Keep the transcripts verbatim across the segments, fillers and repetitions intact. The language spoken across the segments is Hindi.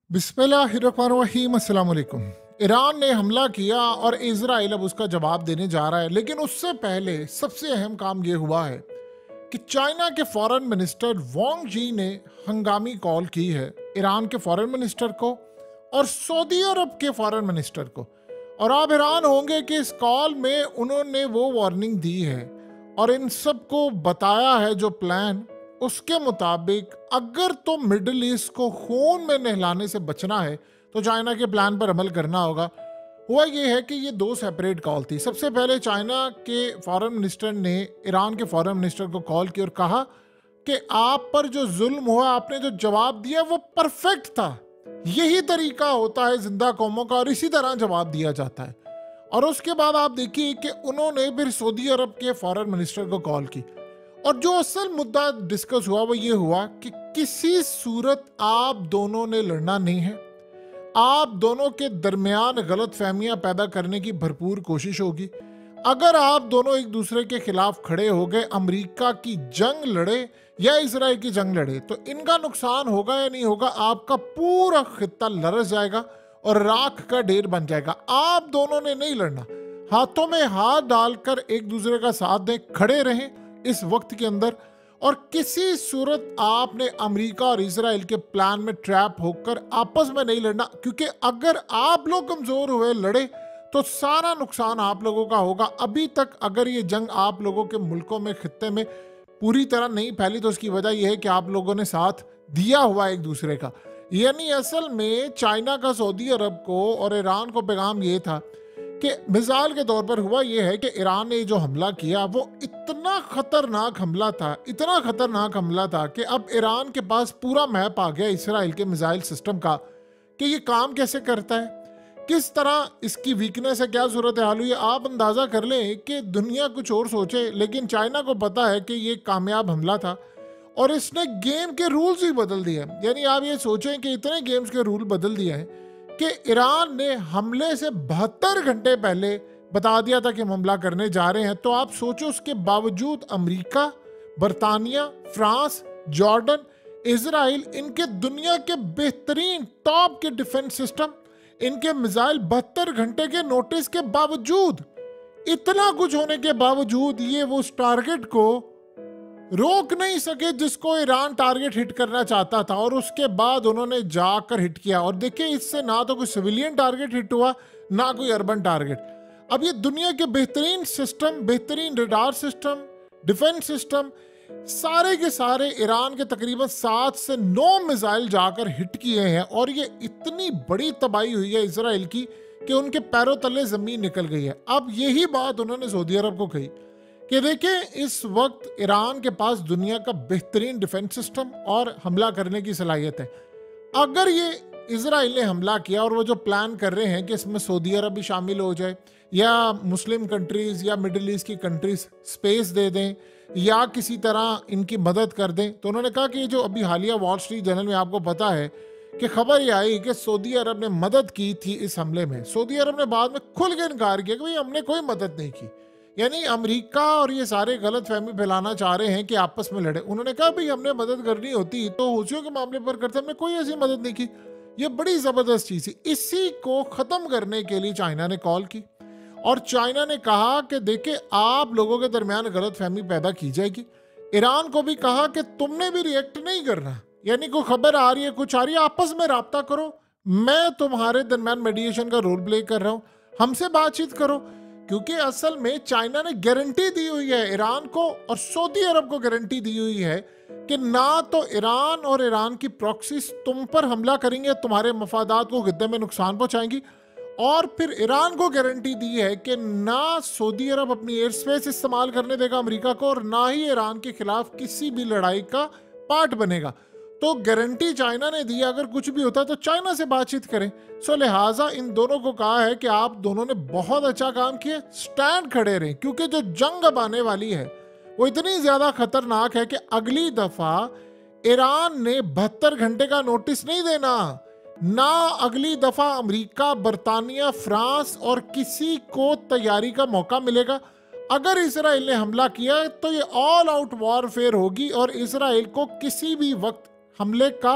बिस्मिल्लाहिर्रहमानिर्रहीम, अस्सलाम वालेकुम। ईरान ने हमला किया और इजराइल अब उसका जवाब देने जा रहा है, लेकिन उससे पहले सबसे अहम काम यह हुआ है कि चाइना के फॉरेन मिनिस्टर वांग जी ने हंगामी कॉल की है ईरान के फॉरेन मिनिस्टर को और सऊदी अरब के फॉरेन मिनिस्टर को। और आप हैरान होंगे कि इस कॉल में उन्होंने वो वार्निंग दी है और इन सबको बताया है जो प्लान उसके मुताबिक अगर तो मिडिल ईस्ट को खून में नहलाने से बचना है तो चाइना के प्लान पर अमल करना होगा। हुआ ये है कि ये दो सेपरेट कॉल थी। सबसे पहले चाइना के फॉरेन मिनिस्टर ने ईरान के फॉरेन मिनिस्टर को कॉल की और कहा कि आप पर जो जुल्म हुआ, आपने जो जवाब दिया वो परफेक्ट था। यही तरीका होता है जिंदा कौमों का और इसी तरह जवाब दिया जाता है। और उसके बाद आप देखिए कि उन्होंने फिर सऊदी अरब के फॉरेन मिनिस्टर को कॉल की और जो असल मुद्दा डिस्कस हुआ वो ये हुआ कि किसी सूरत आप दोनों ने लड़ना नहीं है। आप दोनों के दरमियान गलत फहमियां पैदा करने की भरपूर कोशिश होगी। अगर आप दोनों एक दूसरे के खिलाफ खड़े हो गए, अमेरिका की जंग लड़े या इसराइल की जंग लड़े, तो इनका नुकसान होगा या नहीं होगा, आपका पूरा खित्ता लरस जाएगा और राख का ढेर बन जाएगा। आप दोनों ने नहीं लड़ना, हाथों में हाथ डालकर एक दूसरे का साथ दें, खड़े रहें इस वक्त के अंदर। और किसी सूरत आपने अमेरिका और इजराइल के प्लान में ट्रैप होकर आपस में नहीं लड़ना, क्योंकि अगर आप लोग कमजोर हुए लड़े तो सारा नुकसान आप लोगों का होगा। अभी तक अगर ये जंग आप लोगों के मुल्कों में, खित्ते में पूरी तरह नहीं फैली तो उसकी वजह यह है कि आप लोगों ने साथ दिया हुआ एक दूसरे का। यानी असल में चाइना का सऊदी अरब को और ईरान को पैगाम ये था कि मिसाल के तौर पर हुआ यह है कि ईरान ने जो हमला किया वो इतना खतरनाक हमला था, इतना खतरनाक हमला था कि अब ईरान के पास पूरा मैप आ गया इसराइल के मिसाइल सिस्टम का कि ये काम कैसे करता है, किस तरह इसकी वीकनेस है, क्या सूरत हाल हुई है। आप अंदाज़ा कर लें कि दुनिया कुछ और सोचे, लेकिन चाइना को पता है कि ये कामयाब हमला था और इसने गेम के रूल्स ही बदल दिए। यानी आप ये सोचें कि इतने गेम्स के रूल बदल दिए हैं कि ईरान ने हमले से बहत्तर घंटे पहले बता दिया था कि हम हमला करने जा रहे हैं। तो आप सोचो, उसके बावजूद अमेरिका, बरतानिया, फ्रांस, जॉर्डन, इजराइल, इनके दुनिया के बेहतरीन टॉप के डिफेंस सिस्टम, इनके मिसाइल बहत्तर घंटे के नोटिस के बावजूद, इतना कुछ होने के बावजूद ये वो उस टारगेट को रोक नहीं सके जिसको ईरान टारगेट हिट करना चाहता था। और उसके बाद उन्होंने जाकर हिट किया और देखिए इससे ना तो कोई सिविलियन टारगेट हिट हुआ, ना कोई अर्बन टारगेट। अब ये दुनिया के बेहतरीन सिस्टम, बेहतरीन रडार सिस्टम, डिफेंस सिस्टम, सारे के सारे ईरान के तकरीबन सात से नौ मिसाइल जाकर हिट किए हैं और ये इतनी बड़ी तबाही हुई है इसराइल की कि उनके पैरों तले जमीन निकल गई है। अब यही बात उन्होंने सऊदी अरब को कही कि देखिए इस वक्त ईरान के पास दुनिया का बेहतरीन डिफेंस सिस्टम और हमला करने की सलाहियत है। अगर ये इजराइल ने हमला किया और वो जो प्लान कर रहे हैं कि इसमें सऊदी अरब भी शामिल हो जाए या मुस्लिम कंट्रीज या मिडिल ईस्ट की कंट्रीज स्पेस दे दें या किसी तरह इनकी मदद कर दें, तो उन्होंने कहा कि जो अभी हालिया वॉल स्ट्रीट जर्नल में आपको पता है कि खबर ये आई कि सऊदी अरब ने मदद की थी इस हमले में। सऊदी अरब ने बाद में खुल के इनकार किया कि भाई हमने कोई मदद नहीं की। यानी अमेरिका और ये सारे गलत फहमी फैलाना चाह रहे हैं कि आपस में लड़े। उन्होंने कहा भाई हमने मदद करनी होती तो हूथियों के मामले पर करते, हमने कोई ऐसी मदद नहीं की। ये बड़ी जबरदस्त चीज थी। इसी को खत्म करने के लिए चाइना ने कॉल की और चाइना ने कहा कि देखिए आप लोगों के दरमियान गलत फहमी पैदा की जाएगी। ईरान को भी कहा कि तुमने भी रिएक्ट नहीं करना, यानी कोई खबर आ रही है, कुछ आ रही है, आपस में राब्ता करो, मैं तुम्हारे दरमियान मेडिएशन का रोल प्ले कर रहा हूं, हमसे बातचीत करो। क्योंकि असल में चाइना ने गारंटी दी हुई है ईरान को और सऊदी अरब को गारंटी दी हुई है कि ना तो ईरान और ईरान की प्रॉक्सीज तुम पर हमला करेंगे, तुम्हारे मफादात को गिद्दे में नुकसान पहुंचाएंगी। और फिर ईरान को गारंटी दी है कि ना सऊदी अरब अपनी एयर स्पेस इस्तेमाल करने देगा अमेरिका को और ना ही ईरान के खिलाफ किसी भी लड़ाई का पार्ट बनेगा। तो गारंटी चाइना ने दी, अगर कुछ भी होता है तो चाइना से बातचीत करें। सो लिहाजा इन दोनों को कहा है कि आप दोनों ने बहुत अच्छा काम किया, स्टैंड खड़े रहें, क्योंकि जो जंग अब आने वाली है वो इतनी ज्यादा खतरनाक है कि अगली दफा ईरान ने बहत्तर घंटे का नोटिस नहीं देना, ना अगली दफा अमेरिका, बरतानिया, फ्रांस और किसी को तैयारी का मौका मिलेगा। अगर इसराइल ने हमला किया तो ये ऑल आउट वॉरफेयर होगी और इसराइल को किसी भी वक्त हमले का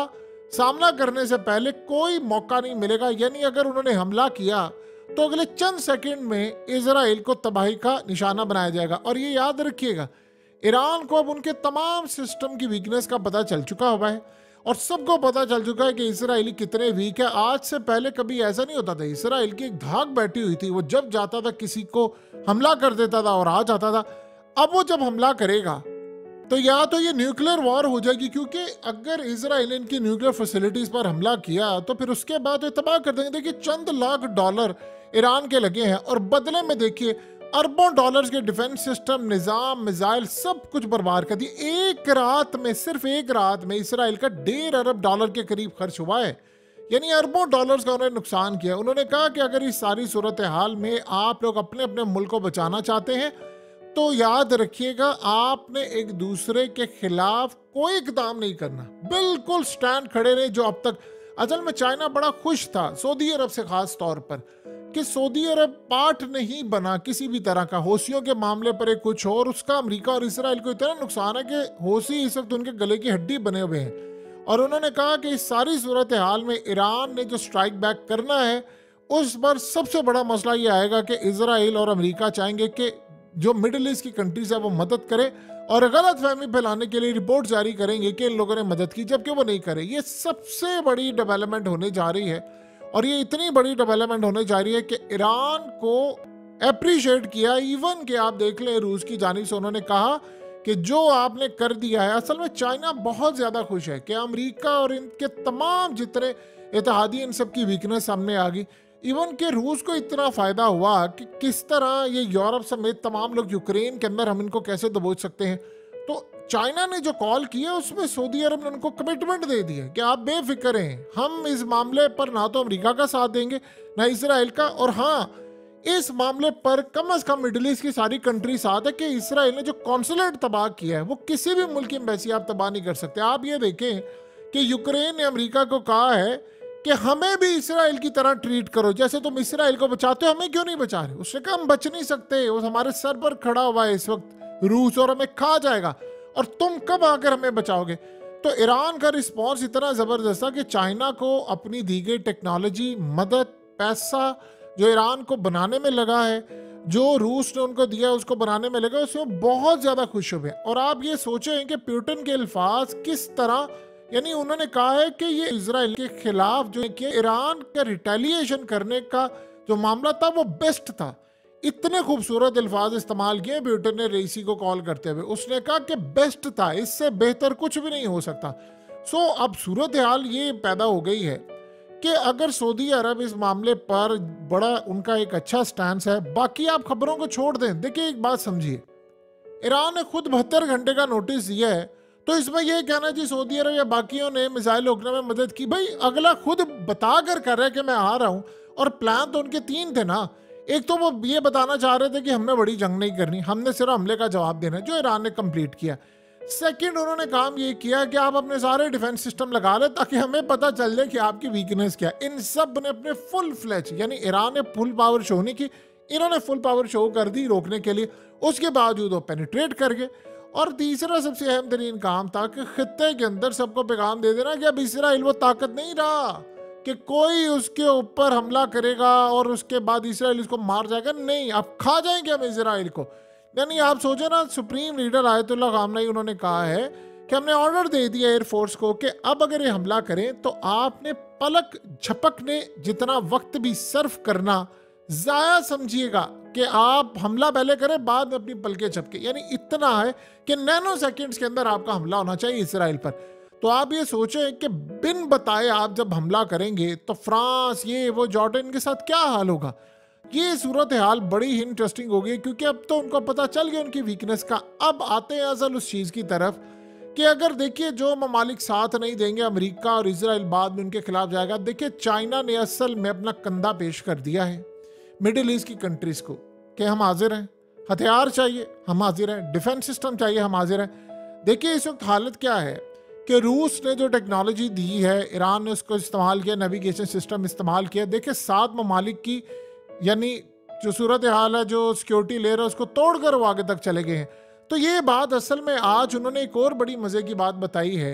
सामना करने से पहले कोई मौका नहीं मिलेगा। यानी अगर उन्होंने हमला किया तो अगले चंद सेकंड में इजराइल को तबाही का निशाना बनाया जाएगा। और ये याद रखिएगा, ईरान को अब उनके तमाम सिस्टम की वीकनेस का पता चल चुका हुआ है और सबको पता चल चुका है कि इसराइली कितने वीक है। आज से पहले कभी ऐसा नहीं होता था। इसराइल की एक धाक बैठी हुई थी, वो जब जाता था किसी को हमला कर देता था और आ जाता था। अब वो जब हमला करेगा तो या तो ये न्यूक्लियर वॉर हो जाएगी, क्योंकि अगर इसराइल ने इनकी न्यूक्लियर फैसिलिटीज पर हमला किया तो फिर उसके बाद ये तबाह कर देंगे। देखिए चंद लाख डॉलर ईरान के लगे हैं और बदले में देखिए अरबों डॉलर्स के डिफेंस सिस्टम, निजाम, मिसाइल सब कुछ बर्बाद कर दिए। एक रात में, सिर्फ एक रात में इसराइल का डेढ़ अरब डॉलर के करीब खर्च हुआ है। यानी अरबों डॉलर्स का उन्होंने नुकसान किया। उन्होंने कहा कि अगर इस सारी सूरत हाल में आप लोग अपने अपने मुल्क को बचाना चाहते हैं तो याद रखिएगा आपने एक दूसरे के खिलाफ कोई इकदाम नहीं करना, बिल्कुल स्टैंड खड़े रहे। जो अब तक असल में चाइना बड़ा खुश था सऊदी अरब से, खास तौर पर कि सऊदी अरब पार्ट नहीं बना किसी भी तरह का। हौसियों के मामले पर एक कुछ और, उसका अमेरिका और इसराइल को इतना नुकसान है कि हौसी इस वक्त उनके गले की हड्डी बने हुए हैं। और उन्होंने कहा कि इस सारी सूरत हाल में ईरान ने जो स्ट्राइक बैक करना है उस पर सबसे बड़ा मसला ये आएगा कि इसराइल और अमेरिका चाहेंगे कि जो मिडिल ईस्ट की कंट्रीज है वो मदद करे और गलत फहमी फैलाने के लिए रिपोर्ट जारी करेंगे कि इन लोगों ने मदद की, जबकि वो नहीं करे। ये सबसे बड़ी डेवलपमेंट होने जा रही है और ये इतनी बड़ी डेवलपमेंट होने जा रही है कि ईरान को अप्रिशिएट किया। इवन कि आप देख लें रूस की जानिब से उन्होंने कहा कि जो आपने कर दिया है। असल में चाइना बहुत ज़्यादा खुश है कि अमेरिका और इनके तमाम जितने इत्तेहादी इन सब की वीकनेस सामने आ गई। इवन के रूस को इतना फ़ायदा हुआ कि किस तरह ये यूरोप समेत तमाम लोग यूक्रेन के अंदर हम इनको कैसे दबोच सकते हैं। तो चाइना ने जो कॉल किया उसमें सऊदी अरब ने उनको कमिटमेंट दे दी है कि आप बेफिक्र हैं, हम इस मामले पर ना तो अमेरिका का साथ देंगे ना इसराइल का, और हाँ इस मामले पर कम अज कम मिडिल ईस्ट की सारी कंट्री साथ है कि इसराइल ने जो कॉन्सुलेट तबाह किया है वो किसी भी मुल्क की एम्बेसी आप तबाह नहीं कर सकते। आप ये देखें कि यूक्रेन ने अमेरिका को कहा है कि हमें भी इसराइल की तरह ट्रीट करो, जैसे तुम इसराइल को बचाते हो हमें क्यों नहीं बचा रहे। उसने कहा हम बच नहीं सकते, वो हमारे सर पर खड़ा हुआ है इस वक्त रूस और हमें खा जाएगा, और तुम कब आकर हमें बचाओगे। तो ईरान का रिस्पॉन्स इतना ज़बरदस्त था कि चाइना को अपनी दी गई टेक्नोलॉजी, मदद, पैसा जो ईरान को बनाने में लगा है, जो रूस ने उनको दिया उसको बनाने में लगा, उसमें बहुत ज़्यादा खुश हुए। और आप ये सोचें कि पुतिन के अल्फाज किस तरह, यानी उन्होंने कहा है कि ये इजराइल के खिलाफ जो कि ईरान का रिटेलिएशन करने का जो मामला था वो बेस्ट था। इतने खूबसूरत अल्फाज इस्तेमाल किए पुतिन ने रईसी को कॉल करते हुए। उसने कहा कि बेस्ट था, इससे बेहतर कुछ भी नहीं हो सकता। सो अब सूरत हाल ये पैदा हो गई है कि अगर सऊदी अरब इस मामले पर बड़ा उनका एक अच्छा स्टैंड है, बाकी आप खबरों को छोड़ दें। देखिए एक बात समझिए, ईरान ने खुद बहत्तर घंटे का नोटिस दिया है, तो इसमें यह कहना जी सऊदी अरब या बाकियों ने मिसाइल रोकने में मदद की, भाई अगला खुद बता कर कर रहा है कि मैं आ रहा हूं। और प्लान तो उनके तीन थे ना। एक तो वो ये बताना चाह रहे थे कि हमने बड़ी जंग नहीं करनी, हमने सिर्फ हमले का जवाब देना है, जो ईरान ने कंप्लीट किया। सेकंड उन्होंने काम ये किया कि आप अपने सारे डिफेंस सिस्टम लगा ले ताकि हमें पता चल जाए कि आपकी वीकनेस क्या। इन सब ने अपने फुल फ्लैच, यानी ईरान ने फुल पावर शो नहीं की, इन्होंने फुल पावर शो कर दी रोकने के लिए। उसके बावजूद वो पेनिट्रेट कर गए। और तीसरा सबसे अहम तरीन काम था कि खित्ते के अंदर सबको पैगाम दे देना कि अब इसराइल वो ताकत नहीं रहा कि कोई उसके ऊपर हमला करेगा और उसके बाद इसराइल इसको मार जाएगा। नहीं, अब खा जाएंगे हम इसराइल को। यानी आप सोचो ना, सुप्रीम लीडर आयतुल्लाह खामनेई उन्होंने कहा है कि हमने ऑर्डर दे दिया एयरफोर्स को कि अब अगर ये हमला करें तो आपने पलक झपकने जितना वक्त भी सर्व करना ज़ाया समझिएगा कि आप हमला पहले करें बाद में अपनी पलके झपके। यानी इतना है कि नैनो सेकंड्स के अंदर आपका हमला होना चाहिए इसराइल पर। तो आप ये सोचें कि बिन बताए आप जब हमला करेंगे तो फ्रांस, ये वो, जॉर्डन के साथ क्या हाल होगा। ये सूरत हाल बड़ी ही इंटरेस्टिंग होगी क्योंकि अब तो उनको पता चल गया उनकी वीकनेस का। अब आते हैं असल उस चीज़ की तरफ कि अगर देखिए जो ममालिक साथ नहीं देंगे, अमेरिका और इसराइल बाद में उनके खिलाफ जाएगा। देखिए चाइना ने असल में अपना कंधा पेश कर दिया है मिडिल ईस्ट की कंट्रीज़ को कि हम हाजिर हैं, हथियार चाहिए हम हाजिर हैं, डिफेंस सिस्टम चाहिए हम हाजिर हैं। देखिए इस वक्त हालत क्या है कि रूस ने जो टेक्नोलॉजी दी है, ईरान ने उसको इस्तेमाल किया, नेविगेशन सिस्टम इस्तेमाल किया। देखिए सात ममालिक की यानी जो सूरत हाल है, जो सिक्योरिटी ले रहा है उसको तोड़कर वो आगे तक चले गए हैं। तो ये बात असल में आज उन्होंने एक और बड़ी मज़े की बात बताई है।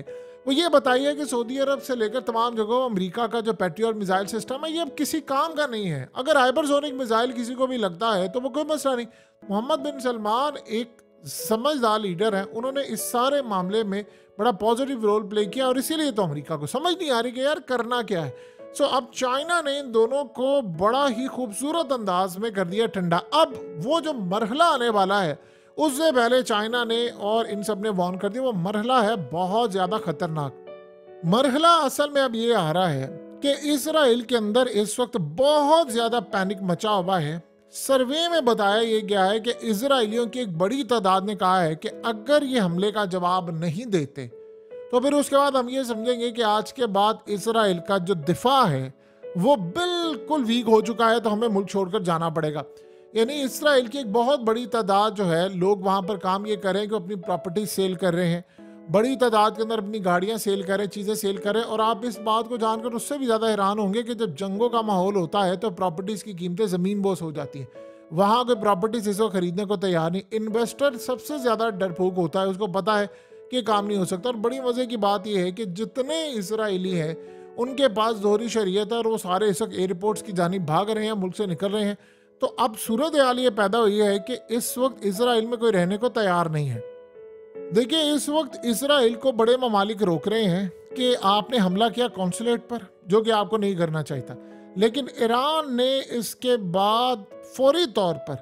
वो ये बताइए कि सऊदी अरब से लेकर तमाम जगहों अमेरिका का जो पैट्रियट मिसाइल सिस्टम है ये अब किसी काम का नहीं है। अगर हाइपरसोनिक मिसाइल किसी को भी लगता है तो वो कोई मसला नहीं। मोहम्मद बिन सलमान एक समझदार लीडर हैं, उन्होंने इस सारे मामले में बड़ा पॉजिटिव रोल प्ले किया और इसीलिए तो अमेरिका को समझ नहीं आ रही कि यार करना क्या है। सो so, अब चाइना ने इन दोनों को बड़ा ही खूबसूरत अंदाज में कर दिया ठंडा। अब वो जो मरहला आने वाला है उससे पहले चाइना ने और इन सब ने वार्न कर दिया, वो मरहला है बहुत ज्यादा खतरनाक। मरहला असल में अब ये आ रहा है कि इजराइल के अंदर इस वक्त बहुत ज्यादा पैनिक मचा हुआ है। सर्वे में बताया ये गया है कि इजराइलियों की एक बड़ी तादाद ने कहा है कि अगर ये हमले का जवाब नहीं देते तो फिर उसके बाद हम ये समझेंगे कि आज के बाद इजराइल का जो दिफा है वो बिल्कुल वीक हो चुका है, तो हमें मुल्क छोड़कर जाना पड़ेगा। यानी इजराइल की एक बहुत बड़ी तादाद जो है लोग वहाँ पर काम ये कर रहे हैं कि अपनी प्रॉपर्टी सेल कर रहे हैं, बड़ी तादाद के अंदर अपनी गाड़ियाँ सेल कर रहे हैं, चीज़ें सेल कर रहे हैं। और आप इस बात को जानकर उससे भी ज़्यादा हैरान होंगे कि जब जंगों का माहौल होता है तो प्रॉपर्टीज़ की कीमतें ज़मीन बोस हो जाती हैं। वहाँ कोई प्रॉपर्टीज इसको खरीदने को तैयार नहीं। इन्वेस्टर सबसे ज़्यादा डरपोक होता है, उसको पता है कि काम नहीं हो सकता। और बड़ी मज़े की बात यह है कि जितने इसराइली हैं उनके पास दोहरी शरीयत है और वो सारे इस वक्त एयरपोर्ट्स की जानिब भाग रहे हैं, मुल्क से निकल रहे हैं। तो अब सूरत हाल ये पैदा हुई है कि इस वक्त इसराइल में कोई रहने को तैयार नहीं है। देखिए, इस वक्त इसराइल को बड़े ममालिक रोक रहे हैं कि आपने हमला किया कॉन्सुलेट पर, जो कि आपको नहीं करना चाहिए था, लेकिन ईरान ने इसके बाद फौरी तौर पर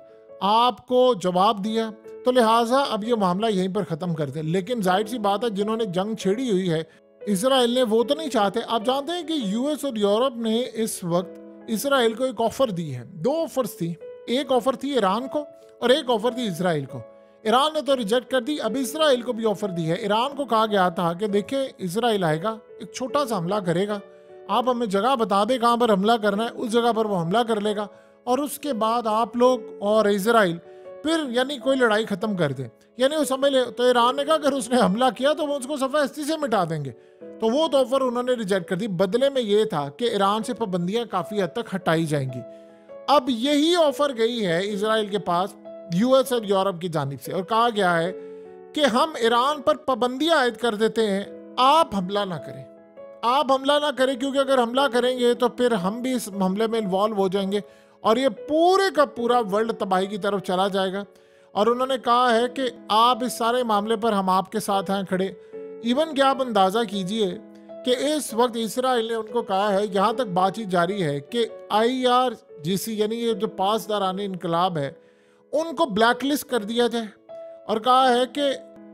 आपको जवाब दिया, तो लिहाजा अब ये मामला यहीं पर ख़त्म कर दें। लेकिन जाहिर सी बात है, जिन्होंने जंग छेड़ी हुई है इसराइल ने, वो तो नहीं चाहते। आप जानते हैं कि यूएस और यूरोप ने इस वक्त इसराइल को एक ऑफर दी है। दो ऑफर्स थी, एक ऑफर थी ईरान को और एक ऑफर थी इसराइल को। ईरान ने तो रिजेक्ट कर दी, अब इसराइल को भी ऑफर दी है। ईरान को कहा गया था कि देखिए इसराइल आएगा, एक छोटा सा हमला करेगा, आप हमें जगह बता दें कहाँ पर हमला करना है, उस जगह पर वो हमला कर लेगा और उसके बाद आप लोग और इसराइल फिर यानी कोई लड़ाई खत्म कर दे। यानी वो समझ ले। तो ईरान ने कहा अगर उसने हमला किया तो वो उसको सफ़ा हस्ती से मिटा देंगे। तो वो तो ऑफर उन्होंने रिजेक्ट कर दी। बदले में ये था कि ईरान से पाबंदियां काफ़ी हद तक हटाई जाएंगी। अब यही ऑफर गई है इसराइल के पास यूएस और यूरोप की जानिब से और कहा गया है कि हम ईरान पर पाबंदियां आयद कर देते हैं, आप हमला ना करें, आप हमला ना करें, क्योंकि अगर हमला करेंगे तो फिर हम भी इस हमले में इन्वॉल्व हो जाएंगे और ये पूरे का पूरा वर्ल्ड तबाही की तरफ चला जाएगा। और उन्होंने कहा है कि आप इस सारे मामले पर हम आपके साथ हैं खड़े। इवन कि आप अंदाज़ा कीजिए कि इस वक्त इसराइल ने उनको कहा है, यहाँ तक बातचीत जारी है कि आई आर जी सी यानी ये जो पासदारान इनकलाब है उनको ब्लैकलिस्ट कर दिया जाए और कहा है कि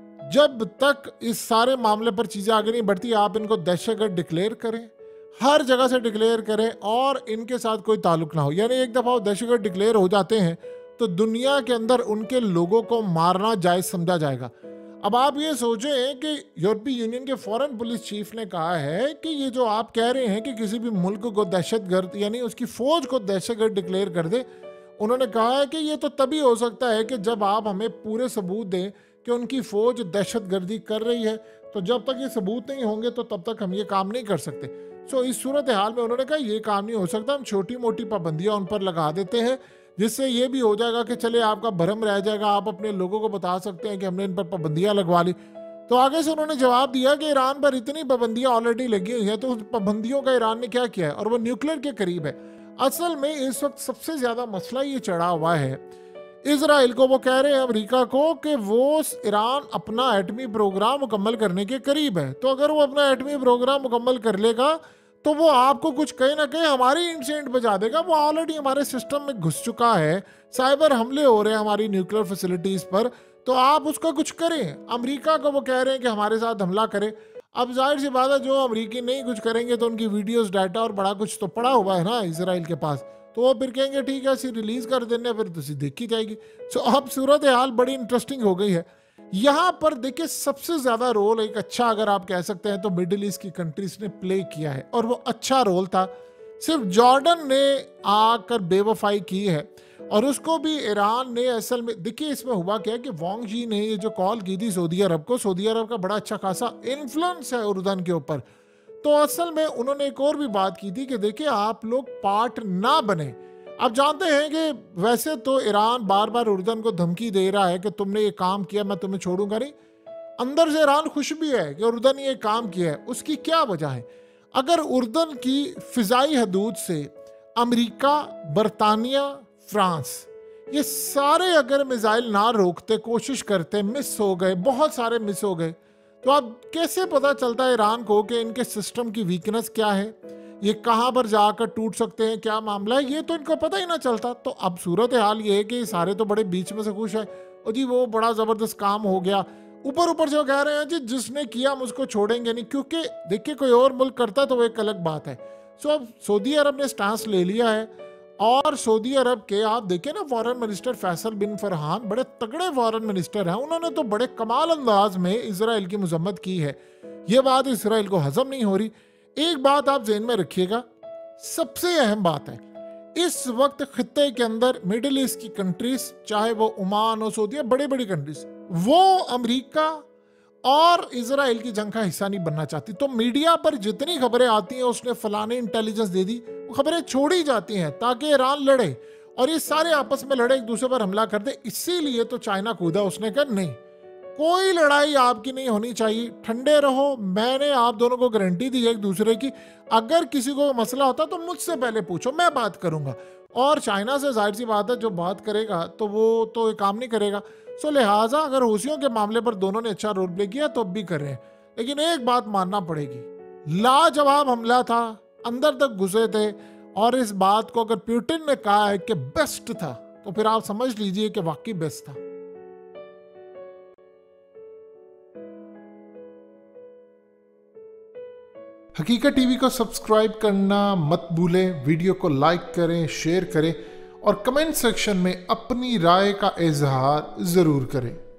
जब तक इस सारे मामले पर चीज़ें आगे नहीं बढ़ती आप इनको दहशतगर्द डिक्लेयर करें, हर जगह से डिक्लेयर करें और इनके साथ कोई ताल्लुक ना हो। यानी एक दफ़ा वो दहशतगर्द डिक्लेयर हो जाते हैं तो दुनिया के अंदर उनके लोगों को मारना जायज़ समझा जाएगा। अब आप ये सोचें कि यूरोपीय यूनियन के फॉरेन पुलिस चीफ ने कहा है कि ये जो आप कह रहे हैं कि किसी भी मुल्क को दहशतगर्द यानी उसकी फ़ौज को दहशतगर्द डिक्लेयर कर दे, उन्होंने कहा है कि ये तो तभी हो सकता है कि जब आप हमें पूरे सबूत दें कि उनकी फ़ौज दहशतगर्दी कर रही है। तो जब तक ये सबूत नहीं होंगे तो तब तक हम ये काम नहीं कर सकते। सो इस सूरत हाल में उन्होंने कहा ये काम नहीं हो सकता, हम छोटी मोटी पाबंदियाँ उन पर लगा देते हैं जिससे ये भी हो जाएगा कि चले आपका भरम रह जाएगा, आप अपने लोगों को बता सकते हैं कि हमने इन पर पाबंदियाँ लगवा ली। तो आगे से उन्होंने जवाब दिया कि ईरान पर इतनी पाबंदियाँ ऑलरेडी लगी हुई हैं, तो उस पाबंदियों का ईरान ने क्या किया है और वो न्यूक्लियर के करीब है। असल में इस वक्त सबसे ज़्यादा मसला ये चढ़ा हुआ है इसराइल को। वो कह रहे हैं अमेरिका को कि वो ईरान अपना एटमी प्रोग्राम मुकम्मल करने के करीब है, तो अगर वो अपना एटमी प्रोग्राम मुकम्मल कर लेगा तो वो आपको कुछ कहीं ना कहीं हमारी इंसेंट बजा देगा। वो ऑलरेडी हमारे सिस्टम में घुस चुका है, साइबर हमले हो रहे हैं हमारी न्यूक्लियर फैसिलिटीज़ पर, तो आप उसका कुछ करें। अमेरिका को वो कह रहे हैं कि हमारे साथ हमला करें। अब जाहिर सी बात है जो अमेरिकी नहीं कुछ करेंगे तो उनकी वीडियोस, डाटा और बड़ा कुछ तो पड़ा हुआ है ना इसराइल के पास, तो वो फिर कहेंगे ठीक है असी रिलीज़ कर देने, फिर तो देखी जाएगी। सो अब सूरत हाल बड़ी इंटरेस्टिंग हो गई है। यहाँ पर देखिए सबसे ज़्यादा रोल एक अच्छा अगर आप कह सकते हैं तो मिडिल ईस्ट की कंट्रीज ने प्ले किया है और वो अच्छा रोल था। सिर्फ जॉर्डन ने आकर बेवफाई की है और उसको भी ईरान ने असल में, देखिए इसमें हुआ क्या कि वांग जी ने ये जो कॉल की थी सऊदी अरब को, सऊदी अरब का बड़ा अच्छा खासा इन्फ्लुएंस है उर्दन के ऊपर, तो असल में उन्होंने एक और भी बात की थी कि देखिए आप लोग पार्ट ना बने। आप जानते हैं कि वैसे तो ईरान बार बार उर्दन को धमकी दे रहा है कि तुमने ये काम किया मैं तुम्हें छोड़ूंगा नहीं। अंदर से ईरान खुश भी है कि उर्दन ये काम किया है। उसकी क्या वजह है? अगर उर्दन की फिजाई हदूद से अमेरिका, बरतानिया, फ्रांस ये सारे अगर मिसाइल ना रोकते, कोशिश करते, मिस हो गए, बहुत सारे मिस हो गए, तो अब कैसे पता चलता है ईरान को कि इनके सिस्टम की वीकनेस क्या है, ये कहाँ पर जाकर टूट सकते हैं, क्या मामला है, ये तो इनको पता ही ना चलता। तो अब सूरत हाल ये है कि सारे तो बड़े बीच में से खुश है, और जी वो बड़ा ज़बरदस्त काम हो गया। ऊपर ऊपर जो कह रहे हैं जी जिसने किया हम उसको छोड़ेंगे नहीं, क्योंकि देखिए कोई और मुल्क करता है तो वो एक अलग बात है। सो अब सऊदी अरब ने स्टांस ले लिया है, और सऊदी अरब के आप देखें ना foreign minister Faisal bin Farhan बड़े तगड़े फॉरेन मिनिस्टर हैं, उन्होंने तो बड़े कमाल अंदाज में इसराइल की मजम्मत की है। ये बात इसराइल को हजम नहीं हो रही। एक बात आप ज़हन में रखिएगा, सबसे अहम बात है इस वक्त खित्ते के अंदर मिडिल ईस्ट की कंट्रीज, चाहे वो ओमान हो, सऊदी, बड़ी बड़ी कंट्रीज, वो अमेरिका और इजराइल की जंग का हिस्सा नहीं बनना चाहती। तो मीडिया पर जितनी खबरें आती हैं उसने फलाने इंटेलिजेंस दे दी, वो खबरें छोड़ी जाती हैं ताकि ईरान लड़े और ये सारे आपस में लड़े, एक दूसरे पर हमला कर दे। इसीलिए तो चाइना कूदा, उसने कहा नहीं, कोई लड़ाई आपकी नहीं होनी चाहिए, ठंडे रहो, मैंने आप दोनों को गारंटी दी है एक दूसरे की, अगर किसी को मसला होता तो मुझसे पहले पूछो, मैं बात करूंगा। और चाइना से जाहिर सी बात है जो बात करेगा तो वो तो ये काम नहीं करेगा। सो लिहाजा अगर हूसियों के मामले पर दोनों ने अच्छा रोल प्ले किया तो अब भी कर रहे हैं, लेकिन एक बात मानना पड़ेगी, लाजवाब हमला था, अंदर तक घुसे थे, और इस बात को अगर पुतिन ने कहा है कि बेस्ट था तो फिर आप समझ लीजिए कि वाकई बेस्ट था। हकीकत टीवी को सब्सक्राइब करना मत भूलें, वीडियो को लाइक करें, शेयर करें और कमेंट सेक्शन में अपनी राय का इजहार जरूर करें।